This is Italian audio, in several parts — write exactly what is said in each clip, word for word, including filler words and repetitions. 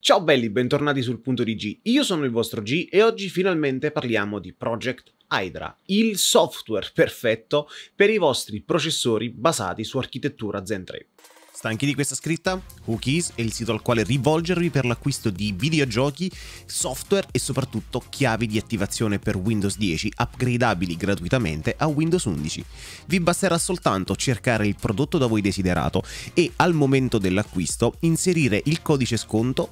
Ciao belli, bentornati sul punto di G. Io sono il vostro G e oggi finalmente parliamo di Project Hydra, il software perfetto per i vostri processori basati su architettura Zen tre. Stanchi di questa scritta? Whokeys è il sito al quale rivolgervi per l'acquisto di videogiochi, software e soprattutto chiavi di attivazione per Windows dieci upgradabili gratuitamente a Windows undici. Vi basterà soltanto cercare il prodotto da voi desiderato e al momento dell'acquisto inserire il codice sconto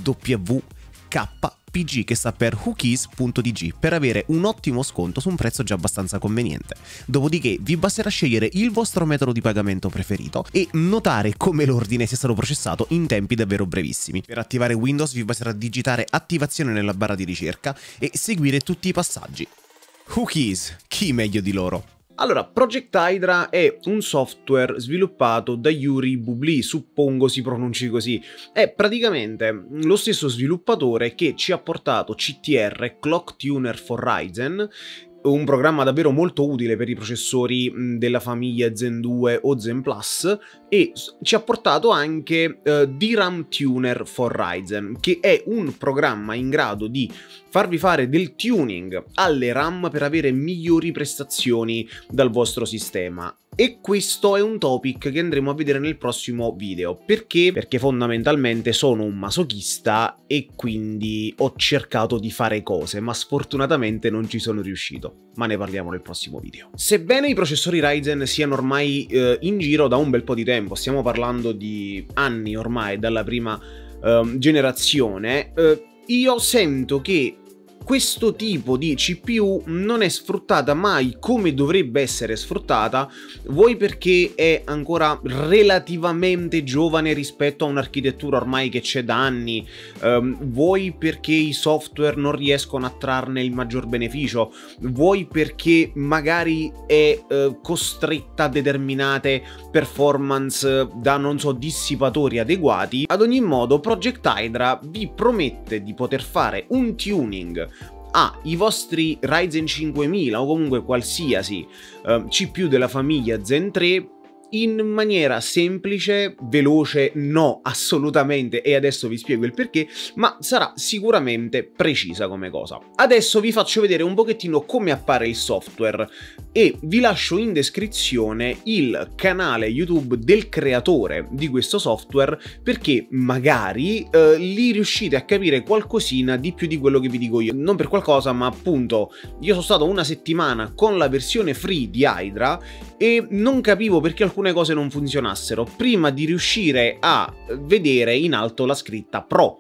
W K P G che sta per whokeys punto d g per avere un ottimo sconto su un prezzo già abbastanza conveniente. Dopodiché vi basterà scegliere il vostro metodo di pagamento preferito e notare come l'ordine sia stato processato in tempi davvero brevissimi. Per attivare Windows vi basterà digitare attivazione nella barra di ricerca e seguire tutti i passaggi. Whokeys, chi meglio di loro? Allora, Project Hydra è un software sviluppato da Yuri Bubli, suppongo si pronunci così. È praticamente lo stesso sviluppatore che ci ha portato C T R, Clock Tuner for Ryzen, un programma davvero molto utile per i processori della famiglia Zen due o Zen Plus, e ci ha portato anche uh, D RAM Tuner for Ryzen, che è un programma in grado di farvi fare del tuning alle RAM per avere migliori prestazioni dal vostro sistema. E questo è un topic che andremo a vedere nel prossimo video. Perché? Perché fondamentalmente sono un masochista e quindi ho cercato di fare cose, ma sfortunatamente non ci sono riuscito. Ma ne parliamo nel prossimo video. Sebbene i processori Ryzen siano ormai eh, in giro da un bel po' di tempo, stiamo parlando di anni ormai dalla prima eh, generazione, eh, io sento che questo tipo di C P U non è sfruttata mai come dovrebbe essere sfruttata, vuoi perché è ancora relativamente giovane rispetto a un'architettura ormai che c'è da anni, um, vuoi perché i software non riescono a trarne il maggior beneficio, vuoi perché magari è uh, costretta a determinate performance da, non so, dissipatori adeguati. Ad ogni modo, Project Hydra vi promette di poter fare un tuning Ah, i vostri Ryzen cinquemila o comunque qualsiasi uh, C P U della famiglia Zen tre in maniera semplice, veloce, no, assolutamente, e adesso vi spiego il perché, ma sarà sicuramente precisa come cosa. Adesso vi faccio vedere un pochettino come appare il software e vi lascio in descrizione il canale YouTube del creatore di questo software, perché magari eh, lì riuscite a capire qualcosina di più di quello che vi dico io. Non per qualcosa, ma appunto io sono stato una settimana con la versione free di Hydra e non capivo perché alcune cose non funzionassero prima di riuscire a vedere in alto la scritta Pro.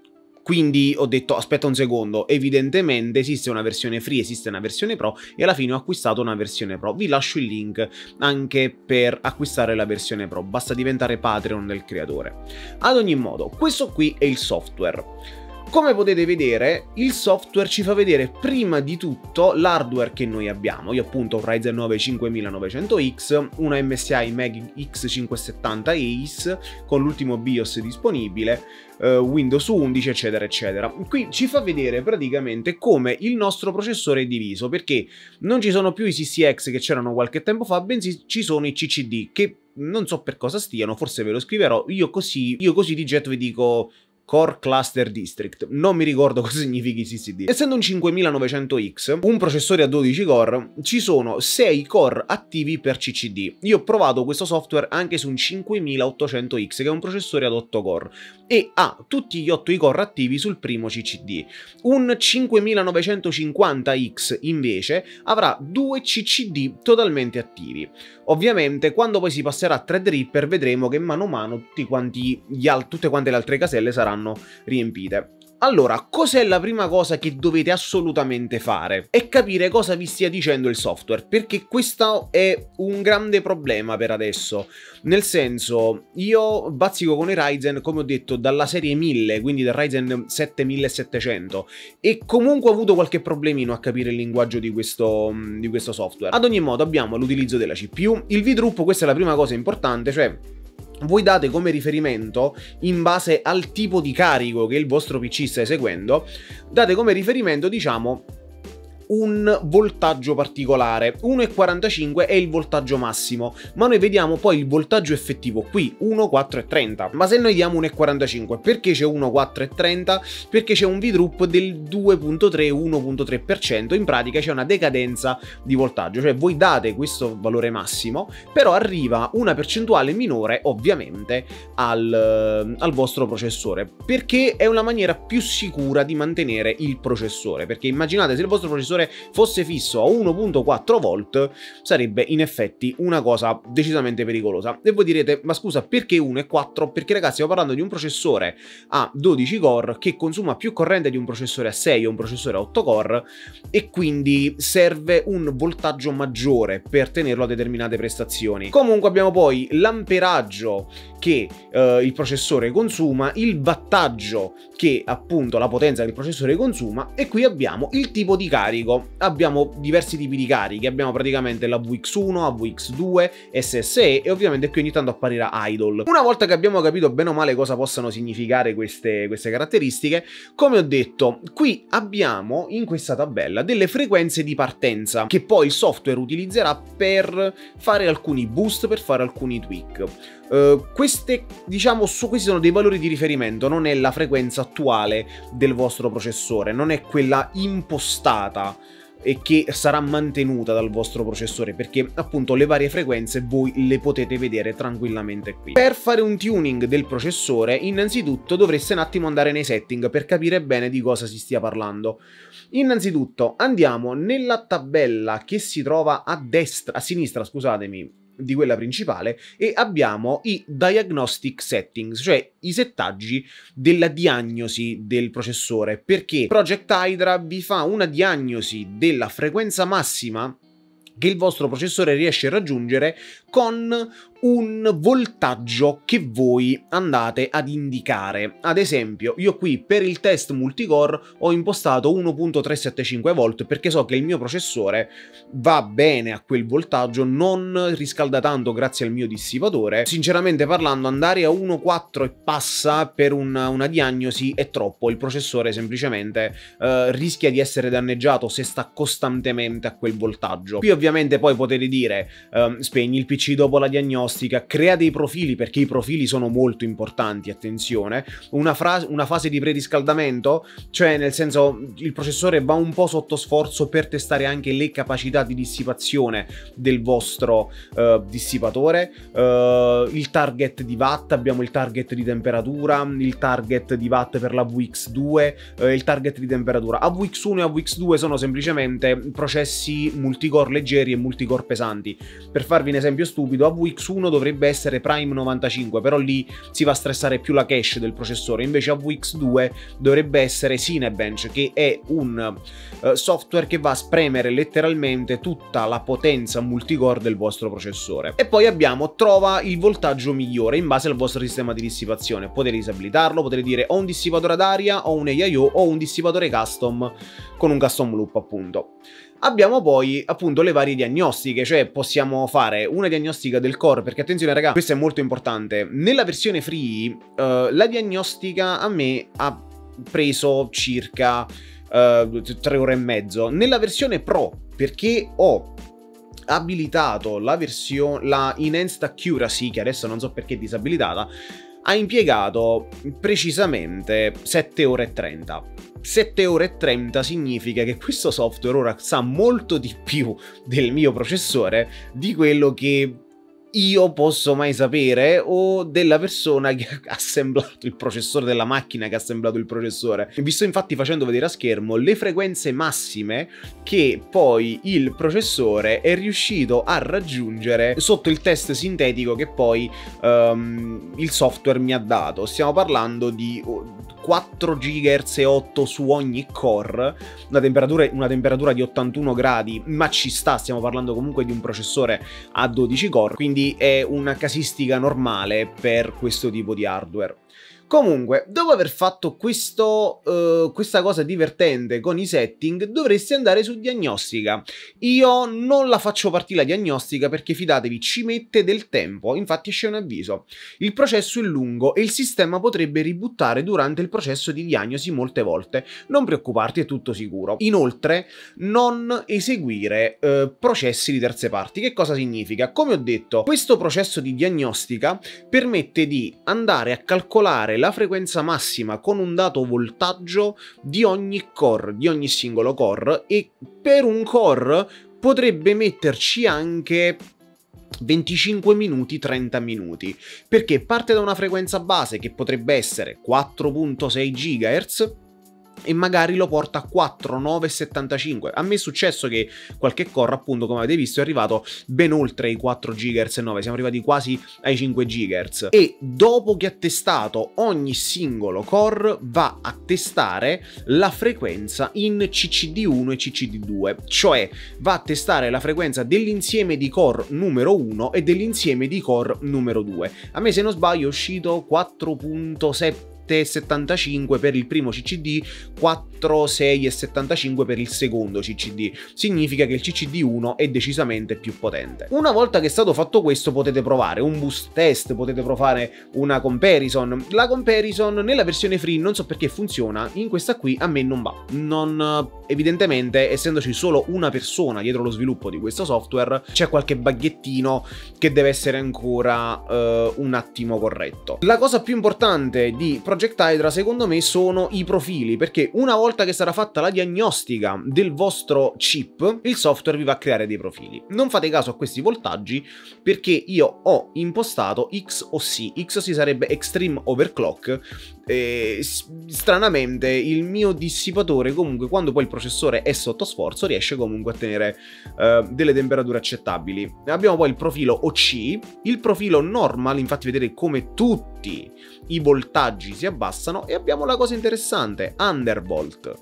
Quindi ho detto aspetta un secondo, evidentemente esiste una versione free, esiste una versione Pro e alla fine ho acquistato una versione Pro. Vi lascio il link anche per acquistare la versione Pro, basta diventare Patreon del creatore. Ad ogni modo, questo qui è il software. Come potete vedere, il software ci fa vedere prima di tutto l'hardware che noi abbiamo. Io appunto ho un Ryzen nove cinquemilanovecento X, una M S I Mag X cinquecentosettanta Ace con l'ultimo BIOS disponibile, eh, Windows undici, eccetera eccetera. Qui ci fa vedere praticamente come il nostro processore è diviso, perché non ci sono più i C C X che c'erano qualche tempo fa, bensì ci sono i C C D, che non so per cosa stiano, forse ve lo scriverò. Io così, io così di getto vi dico Core Cluster District, non mi ricordo cosa significhi C C D. Essendo un cinquemilanovecento X, un processore a dodici core, ci sono sei core attivi per C C D. Io ho provato questo software anche su un cinquemilaottocento X, che è un processore ad otto core, e ha tutti gli otto i core attivi sul primo C C D. Un cinquemilanovecentocinquanta X invece avrà due C C D totalmente attivi. Ovviamente quando poi si passerà a Threadripper vedremo che mano a mano tutti quanti gli al tutte quante le altre caselle saranno riempite. Allora, cos'è la prima cosa che dovete assolutamente fare? È capire cosa vi stia dicendo il software, perché questo è un grande problema per adesso. Nel senso, io bazzico con i Ryzen, come ho detto, dalla serie mille, quindi dal Ryzen sette millesettecento, e comunque ho avuto qualche problemino a capire il linguaggio di questo, di questo software. Ad ogni modo abbiamo l'utilizzo della C P U, il V drup, questa è la prima cosa importante, cioè voi date come riferimento, in base al tipo di carico che il vostro P C sta eseguendo, date come riferimento, diciamo, un voltaggio particolare. uno virgola quarantacinque è il voltaggio massimo, ma noi vediamo poi il voltaggio effettivo qui, uno, quattro e trenta. Ma se noi diamo uno virgola quarantacinque, perché c'è uno, quattro e trenta? Perché c'è un V-drop del due virgola tre uno virgola tre per cento, in pratica c'è una decadenza di voltaggio, cioè voi date questo valore massimo, però arriva una percentuale minore ovviamente al, al vostro processore, perché è una maniera più sicura di mantenere il processore, perché immaginate se il vostro processore fosse fisso a uno virgola quattro volt, sarebbe in effetti una cosa decisamente pericolosa. E voi direte, ma scusa, perché uno virgola quattro? Perché ragazzi stiamo parlando di un processore a dodici core che consuma più corrente di un processore a sei o un processore a otto core, e quindi serve un voltaggio maggiore per tenerlo a determinate prestazioni. Comunque abbiamo poi l'amperaggio che eh, il processore consuma, il wattaggio che appunto la potenza che il processore consuma, e qui abbiamo il tipo di carico. Abbiamo diversi tipi di carichi, abbiamo praticamente la V X uno, A V X due, S S E e ovviamente qui ogni tanto apparirà idle. Una volta che abbiamo capito bene o male cosa possano significare queste, queste caratteristiche, come ho detto, qui abbiamo in questa tabella delle frequenze di partenza che poi il software utilizzerà per fare alcuni boost, per fare alcuni tweak. Uh, queste, diciamo, su, questi sono dei valori di riferimento, non è la frequenza attuale del vostro processore, non è quella impostata e che sarà mantenuta dal vostro processore, perché appunto le varie frequenze voi le potete vedere tranquillamente qui. Per fare un tuning del processore, innanzitutto dovreste un attimo andare nei setting per capire bene di cosa si stia parlando. Innanzitutto andiamo nella tabella che si trova a destra, a sinistra, scusatemi, di quella principale, e abbiamo i diagnostic settings, cioè i settaggi della diagnosi del processore, perché Project Hydra vi fa una diagnosi della frequenza massima che il vostro processore riesce a raggiungere con un voltaggio che voi andate ad indicare. Ad esempio, io qui per il test multicore ho impostato uno virgola trecentosettantacinque volt perché so che il mio processore va bene a quel voltaggio, non riscalda tanto grazie al mio dissipatore. Sinceramente parlando, andare a uno virgola quattro e passa per una, una diagnosi è troppo, il processore semplicemente eh, rischia di essere danneggiato se sta costantemente a quel voltaggio. Qui ovviamente poi potete dire eh, spegni il P C dopo la diagnostica, crea dei profili, perché i profili sono molto importanti, attenzione, una, una fase di preriscaldamento, cioè nel senso il processore va un po' sotto sforzo per testare anche le capacità di dissipazione del vostro uh, dissipatore, uh, il target di watt, abbiamo il target di temperatura, il target di watt per la V X due, uh, il target di temperatura. A V X uno e A V X due sono semplicemente processi multicore leggeri e multicore pesanti. Per farvi un esempio stupido, A V X uno dovrebbe essere Prime novantacinque, però lì si va a stressare più la cache del processore, invece A V X due dovrebbe essere Cinebench, che è un uh, software che va a spremere letteralmente tutta la potenza multicore del vostro processore. E poi abbiamo trova il voltaggio migliore in base al vostro sistema di dissipazione. Potete disabilitarlo, potete dire ho un dissipatore ad aria, ho un A I O, ho un dissipatore custom con un custom loop appunto. Abbiamo poi appunto le varie diagnostiche, cioè possiamo fare una diagnostica del core, perché attenzione raga, questo è molto importante. Nella versione free uh, la diagnostica a me ha preso circa uh, tre ore e mezzo. Nella versione pro, perché ho abilitato la versione, la Enhanced Accuracy, che adesso non so perché è disabilitata, ha impiegato precisamente sette ore e trenta. sette ore e trenta significa che questo software ora sa molto di più del mio processore di quello che io posso mai sapere, o della persona che ha assemblato il processore, della macchina che ha assemblato il processore. Vi sto infatti facendo vedere a schermo le frequenze massime che poi il processore è riuscito a raggiungere sotto il test sintetico che poi um, il software mi ha dato. Stiamo parlando di quattro gigahertz e otto su ogni core, una temperatura, una temperatura di ottantuno gradi, ma ci sta, stiamo parlando comunque di un processore a dodici core, quindi è una casistica normale per questo tipo di hardware. Comunque, dopo aver fatto questo, uh, questa cosa divertente con i setting, dovresti andare su diagnostica. Io non la faccio partire la diagnostica perché, fidatevi, ci mette del tempo. Infatti esce un avviso. Il processo è lungo e il sistema potrebbe ributtare durante il processo di diagnosi molte volte. Non preoccuparti, è tutto sicuro. Inoltre, non eseguire uh, processi di terze parti. Che cosa significa? Come ho detto, questo processo di diagnostica permette di andare a calcolare la frequenza massima con un dato voltaggio di ogni core, di ogni singolo core, e per un core potrebbe metterci anche venticinque minuti, trenta minuti, perché parte da una frequenza base che potrebbe essere quattro virgola sei gigahertz e magari lo porta a quattro, nove, settantacinque. A me è successo che qualche core, appunto, come avete visto, è arrivato ben oltre i quattro gigahertz e nove, siamo arrivati quasi ai cinque gigahertz. E dopo che ha testato ogni singolo core, va a testare la frequenza in C C D uno e C C D due, cioè va a testare la frequenza dell'insieme di core numero uno e dell'insieme di core numero due. A me, se non sbaglio, è uscito quattro virgola sette settantacinque per il primo C C D, quattro, sei e settantacinque per il secondo C C D. Significa che il C C D uno è decisamente più potente. Una volta che è stato fatto questo, potete provare un boost test, potete provare una comparison. La comparison nella versione free non so perché funziona, in questa qui a me non va. Non, evidentemente, essendoci solo una persona dietro lo sviluppo di questo software, c'è qualche baghettino che deve essere ancora uh, un attimo corretto. La cosa più importante di Project Hydra, secondo me, sono i profili, perché una volta che sarà fatta la diagnostica del vostro chip, il software vi va a creare dei profili. Non fate caso a questi voltaggi, perché io ho impostato X O C. X O C sarebbe Extreme Overclock. E stranamente il mio dissipatore, comunque, quando poi il processore è sotto sforzo, riesce comunque a tenere uh, delle temperature accettabili. Abbiamo poi il profilo O C, il profilo normal, infatti vedete come tutti i voltaggi si abbassano, e abbiamo la cosa interessante, undervolt.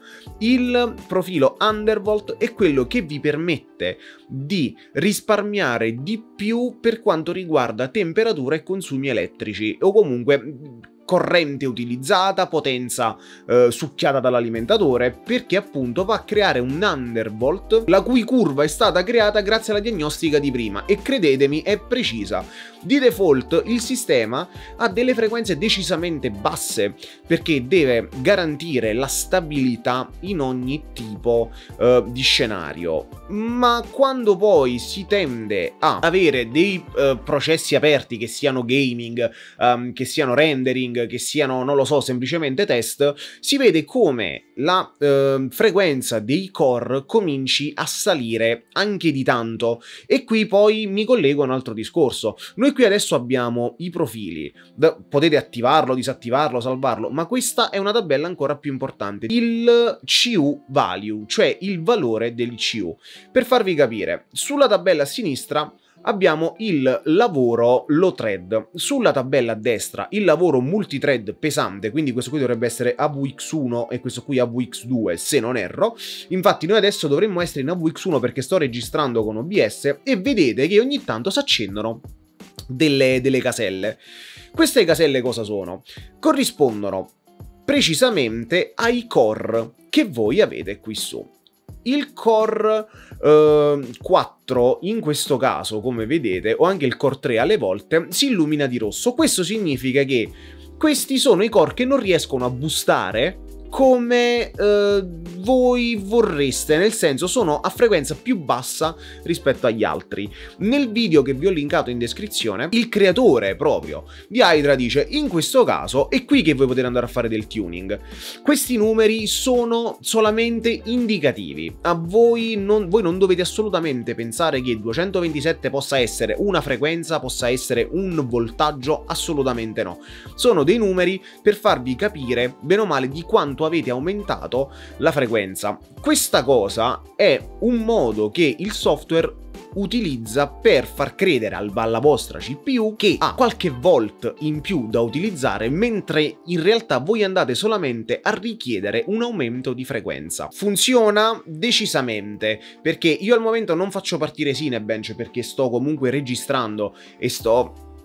Il profilo undervolt è quello che vi permette di risparmiare di più per quanto riguarda temperatura e consumi elettrici, o comunque corrente utilizzata, potenza eh, succhiata dall'alimentatore, perché appunto va a creare un undervolt la cui curva è stata creata grazie alla diagnostica di prima, e credetemi è precisa. Di default il sistema ha delle frequenze decisamente basse perché deve garantire la stabilità in ogni tipo eh, di scenario, ma quando poi si tende a avere dei eh, processi aperti, che siano gaming, um, che siano rendering, che siano, non lo so, semplicemente test, si vede come la eh, frequenza dei core cominci a salire anche di tanto. E qui poi mi collego a un altro discorso. Noi qui adesso abbiamo i profili, da, potete attivarlo, disattivarlo, salvarlo, ma questa è una tabella ancora più importante, il C U value, cioè il valore del C U. Per farvi capire, sulla tabella a sinistra abbiamo il lavoro low thread, sulla tabella a destra il lavoro multithread pesante, quindi questo qui dovrebbe essere A V X uno e questo qui A V X due, se non erro. Infatti noi adesso dovremmo essere in A V X uno perché sto registrando con O B S, e vedete che ogni tanto si accendono delle, delle caselle. Queste caselle cosa sono? Corrispondono precisamente ai core che voi avete qui su. Il core eh, quattro in questo caso, come vedete, o anche il core tre alle volte, si illumina di rosso. Questo significa che questi sono i core che non riescono a boostare come eh, voi vorreste, nel senso sono a frequenza più bassa rispetto agli altri. Nel video che vi ho linkato in descrizione, il creatore proprio di Hydra dice: in questo caso è qui che voi potete andare a fare del tuning. Questi numeri sono solamente indicativi, a voi non, voi non dovete assolutamente pensare che duecentoventisette possa essere una frequenza, possa essere un voltaggio, assolutamente no. Sono dei numeri per farvi capire bene o male di quanto avete aumentato la frequenza. Questa cosa è un modo che il software utilizza per far credere alla vostra C P U che ha qualche volt in più da utilizzare, mentre in realtà voi andate solamente a richiedere un aumento di frequenza. Funziona decisamente, perché io al momento non faccio partire Cinebench perché sto comunque registrando e sto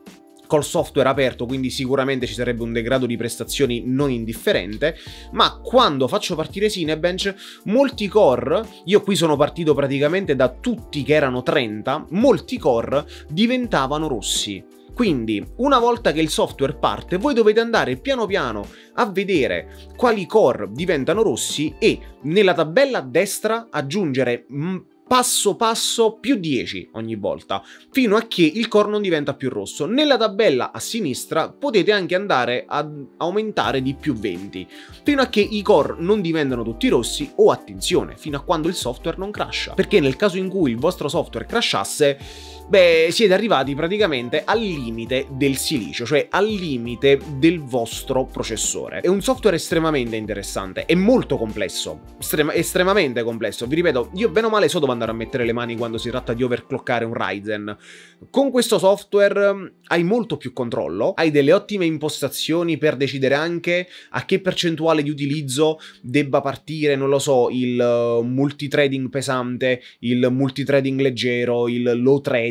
col software aperto, quindi sicuramente ci sarebbe un degrado di prestazioni non indifferente, ma quando faccio partire Cinebench, molti core, io qui sono partito praticamente da tutti che erano trenta, molti core diventavano rossi. Quindi, una volta che il software parte, voi dovete andare piano piano a vedere quali core diventano rossi e nella tabella a destra aggiungere mh, passo passo più dieci ogni volta, fino a che il core non diventa più rosso. Nella tabella a sinistra potete anche andare ad aumentare di più venti, fino a che i core non diventano tutti rossi o, attenzione, fino a quando il software non crasha. Perché nel caso in cui il vostro software crashasse, beh, siete arrivati praticamente al limite del silicio, cioè al limite del vostro processore. È un software estremamente interessante, è molto complesso, estrema, estremamente complesso. Vi ripeto, io bene o male so dove andare a mettere le mani quando si tratta di overclockare un Ryzen. Con questo software hai molto più controllo, hai delle ottime impostazioni per decidere anche a che percentuale di utilizzo debba partire, non lo so, il uh, multithreading pesante, il multithreading leggero, il low threading.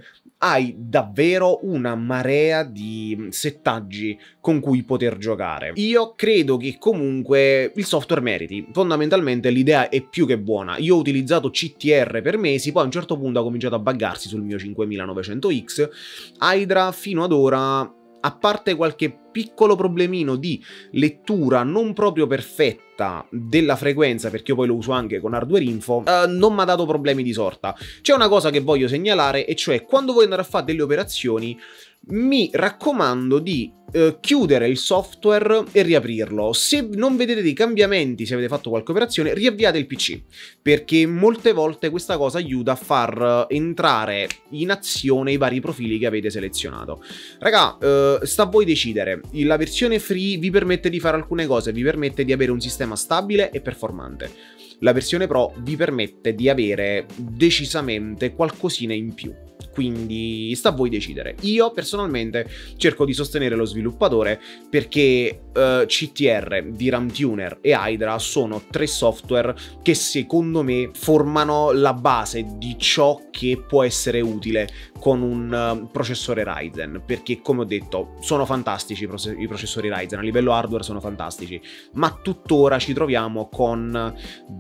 Hai davvero una marea di settaggi con cui poter giocare. Io credo che comunque il software meriti. Fondamentalmente l'idea è più che buona. Io ho utilizzato C T R per mesi, poi a un certo punto ha cominciato a buggarsi sul mio cinquemilanovecento X. Hydra fino ad ora, a parte qualche piccolo problemino di lettura non proprio perfetta della frequenza, perché io poi lo uso anche con Hardware Info, uh, non mi ha dato problemi di sorta. C'è una cosa che voglio segnalare, e cioè quando voi andate a fare delle operazioni mi raccomando di uh, chiudere il software e riaprirlo. Se non vedete dei cambiamenti, se avete fatto qualche operazione, riavviate il P C, perché molte volte questa cosa aiuta a far entrare in azione i vari profili che avete selezionato. Raga, uh, sta a voi decidere. La versione free vi permette di fare alcune cose, vi permette di avere un sistema stabile e performante. La versione pro vi permette di avere decisamente qualcosina in più. Quindi sta a voi decidere. Io personalmente cerco di sostenere lo sviluppatore perché uh, C T R, VRAM Tuner e Hydra sono tre software che secondo me formano la base di ciò che può essere utile con un uh, processore Ryzen, perché come ho detto sono fantastici i processori Ryzen, a livello hardware sono fantastici, ma tuttora ci troviamo con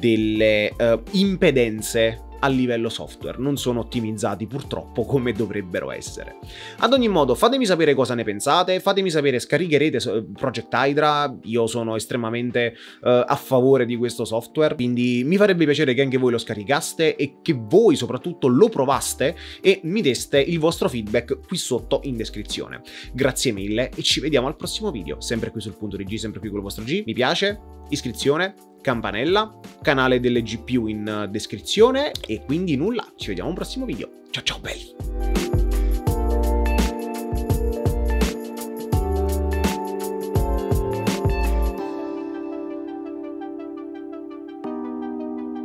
delle uh, impedenze a livello software, non sono ottimizzati purtroppo come dovrebbero essere. Ad ogni modo, fatemi sapere cosa ne pensate, fatemi sapere, scaricherete Project Hydra, io sono estremamente uh, a favore di questo software, quindi mi farebbe piacere che anche voi lo scaricaste e che voi soprattutto lo provaste e mi deste il vostro feedback qui sotto in descrizione. Grazie mille e ci vediamo al prossimo video, sempre qui sul punto di G, sempre qui con il vostro G, mi piace, iscrizione, campanella, canale delle G P U in descrizione e quindi nulla, ci vediamo al prossimo video. Ciao ciao belli!